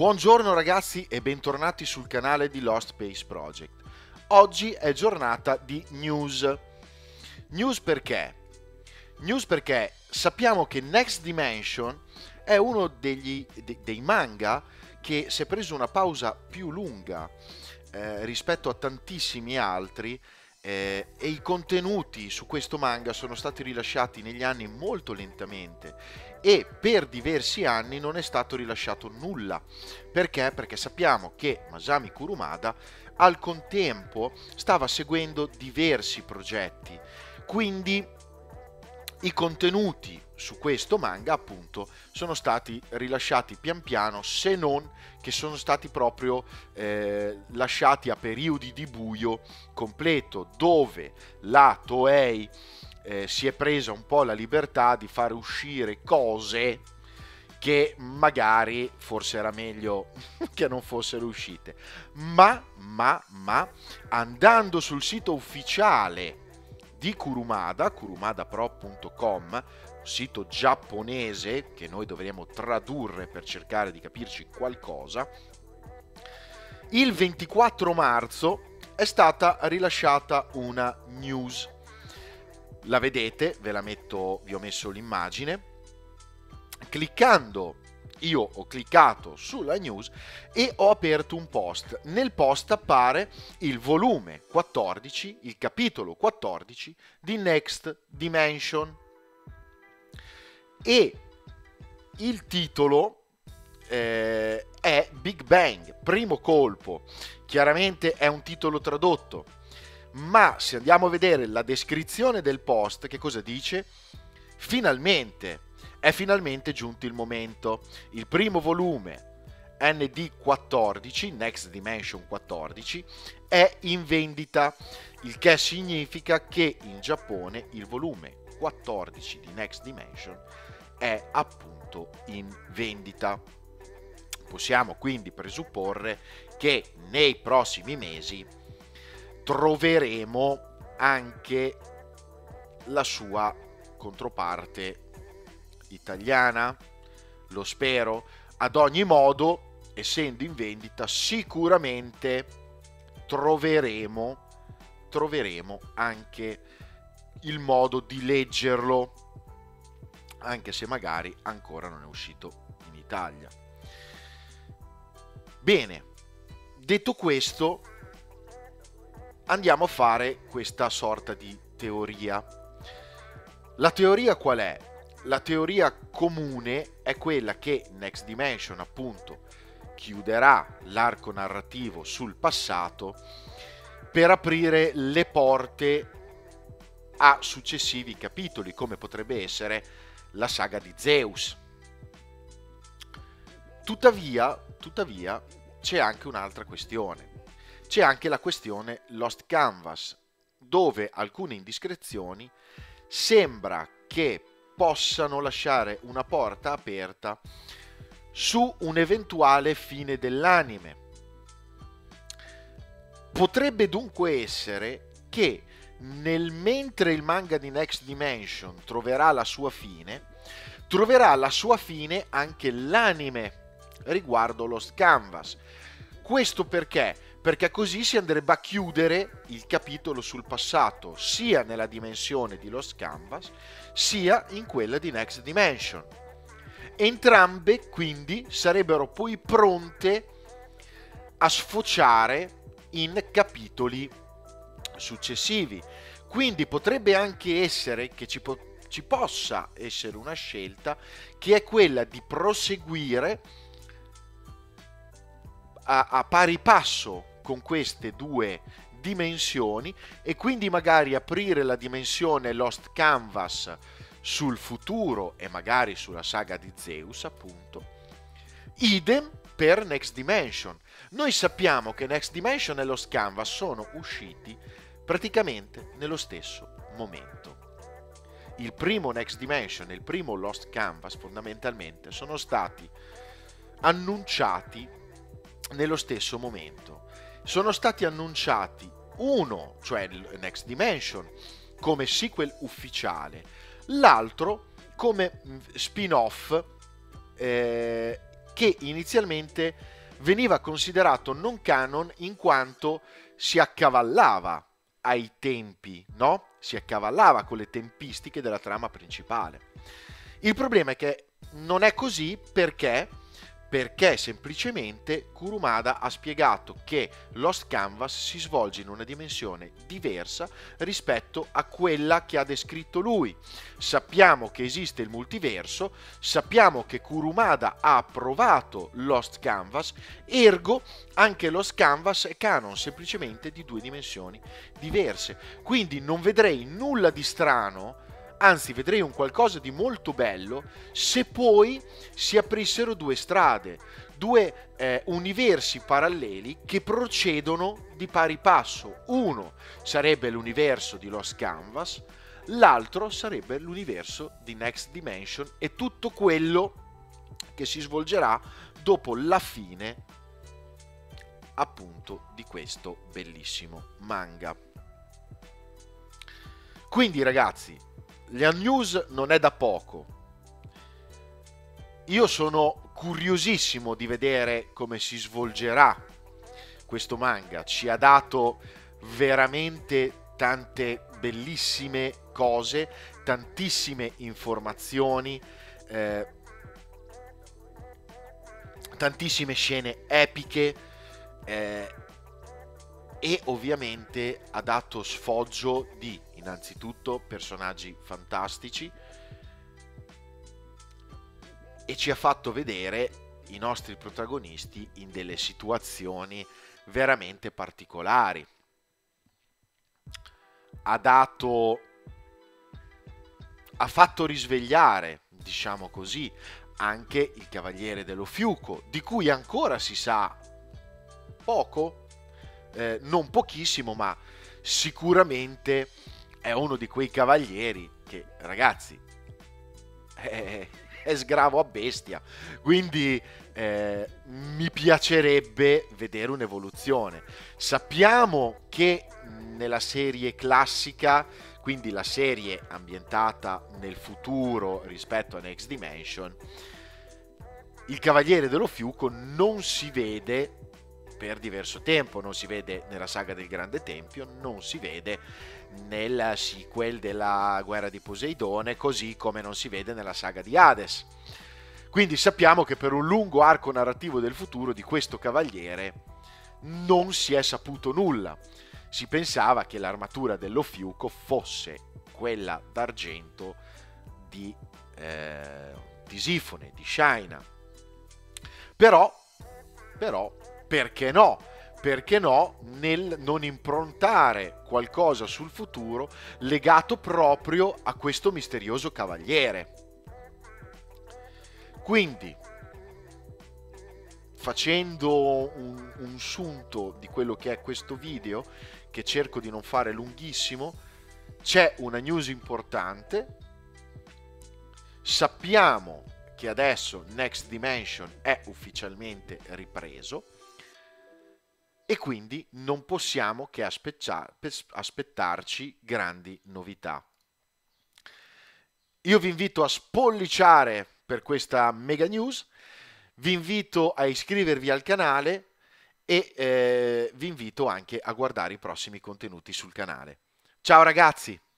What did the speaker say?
Buongiorno ragazzi e bentornati sul canale di Lost Space Project. Oggi è giornata di news. News perché? News perché sappiamo che Next Dimension è uno dei manga che si è preso una pausa più lunga rispetto a tantissimi altri e i contenuti su questo manga sono stati rilasciati negli anni molto lentamente e per diversi anni non è stato rilasciato nulla. Perché? Perché sappiamo che Masami Kurumada al contempo stava seguendo diversi progetti, quindi i contenuti su questo manga appunto sono stati rilasciati pian piano, se non che sono stati proprio lasciati a periodi di buio completo, dove la Toei si è presa un po' la libertà di fare uscire cose che magari forse era meglio che non fossero uscite, ma andando sul sito ufficiale di Kurumada, kurumadapro.com, sito giapponese che noi dovremo tradurre per cercare di capirci qualcosa, il 24 marzo è stata rilasciata una news. La vedete, ve la metto, vi ho messo l'immagine. Cliccando, io ho cliccato sulla news e ho aperto un post. Nel post appare il volume 14, il capitolo 14 di Next Dimension e il titolo è Big Bang, primo colpo. Chiaramente è un titolo tradotto, ma se andiamo a vedere la descrizione del post, che cosa dice? È finalmente giunto il momento. Il primo volume ND14, Next Dimension 14, è in vendita, il che significa che in Giappone il volume 14 di Next Dimension è appunto in vendita. Possiamo quindi presupporre che nei prossimi mesi troveremo anche la sua controparte italiana, lo spero. Ad ogni modo, essendo in vendita, sicuramente troveremo anche il modo di leggerlo, anche se magari ancora non è uscito in Italia. Bene, detto questo, andiamo a fare questa sorta di teoria. La teoria qual è? La teoria comune è quella che Next Dimension appunto chiuderà l'arco narrativo sul passato per aprire le porte a successivi capitoli, come potrebbe essere la saga di Zeus. Tuttavia c'è anche un'altra questione. C'è anche la questione Lost Canvas, dove alcune indiscrezioni sembra che possano lasciare una porta aperta su un eventuale fine dell'anime. Potrebbe dunque essere che mentre il manga di Next Dimension troverà la sua fine anche l'anime riguardo Lost Canvas. Questo perché? Perché così si andrebbe a chiudere il capitolo sul passato, sia nella dimensione di Lost Canvas, sia in quella di Next Dimension. Entrambe quindi sarebbero poi pronte a sfociare in capitoli successivi. Quindi potrebbe anche essere che ci possa essere una scelta che è quella di proseguire a pari passo con queste due dimensioni e quindi magari aprire la dimensione Lost Canvas sul futuro e magari sulla saga di Zeus appunto. Idem per Next Dimension. Noi sappiamo che Next Dimension e Lost Canvas sono usciti praticamente nello stesso momento. Il primo Next Dimension e il primo Lost Canvas fondamentalmente sono stati annunciati nello stesso momento. Sono stati annunciati uno, cioè il Next Dimension, come sequel ufficiale, l'altro come spin-off che inizialmente veniva considerato non canon in quanto si accavallava ai tempi, no? Si accavallava con le tempistiche della trama principale. Il problema è che non è così perché semplicemente Kurumada ha spiegato che Lost Canvas si svolge in una dimensione diversa rispetto a quella che ha descritto lui. Sappiamo che esiste il multiverso, sappiamo che Kurumada ha approvato Lost Canvas, ergo anche Lost Canvas è canon semplicemente di 2 dimensioni diverse. Quindi non vedrei nulla di strano, anzi vedrei un qualcosa di molto bello se poi si aprissero 2 strade, 2 universi paralleli che procedono di pari passo. Uno sarebbe l'universo di Lost Canvas, l'altro sarebbe l'universo di Next Dimension e tutto quello che si svolgerà dopo la fine appunto di questo bellissimo manga. Quindi ragazzi, la news non è da poco. Io sono curiosissimo di vedere come si svolgerà questo manga. Ci ha dato veramente tante bellissime cose, tantissime informazioni, tantissime scene epiche e ovviamente ha dato sfoggio di innanzitutto personaggi fantastici e ci ha fatto vedere i nostri protagonisti in delle situazioni veramente particolari. Ha fatto risvegliare, diciamo così, anche il Cavaliere dello Fiuco, di cui ancora si sa poco, non pochissimo, ma sicuramente è uno di quei cavalieri che, ragazzi, è sgravo a bestia, quindi mi piacerebbe vedere un'evoluzione. Sappiamo che nella serie classica, quindi la serie ambientata nel futuro rispetto a Next Dimension, il Cavaliere dello Fiuco non si vede per diverso tempo, non si vede nella saga del Grande Tempio, non si vede nel sequel della Guerra di Poseidone, così come non si vede nella saga di Hades. Quindi sappiamo che per un lungo arco narrativo del futuro di questo cavaliere non si è saputo nulla. Si pensava che l'armatura dello Fiuco fosse quella d'argento di Tisifone, di Shaina. Però, perché no? Perché no nel non improntare qualcosa sul futuro legato proprio a questo misterioso cavaliere? Quindi, facendo un sunto di quello che è questo video, che cerco di non fare lunghissimo, c'è una news importante. Sappiamo che adesso Next Dimension è ufficialmente ripreso e quindi non possiamo che aspettarci grandi novità. Io vi invito a spolliciare per questa mega news, vi invito a iscrivervi al canale e vi invito anche a guardare i prossimi contenuti sul canale. Ciao ragazzi!